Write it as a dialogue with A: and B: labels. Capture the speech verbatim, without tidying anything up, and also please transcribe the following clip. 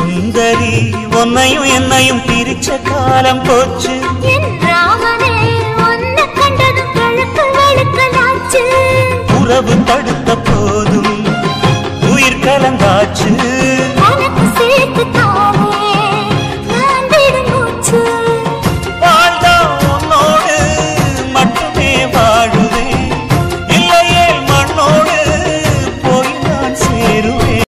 A: சுந்தரி உன்னையும் என்னையும் பிரிச்ச காலம் போச்சு
B: என் ராமனே உன்னை கண்டதும் கழுக்கு வெளுக்கலாச்சு
A: உறவு தடு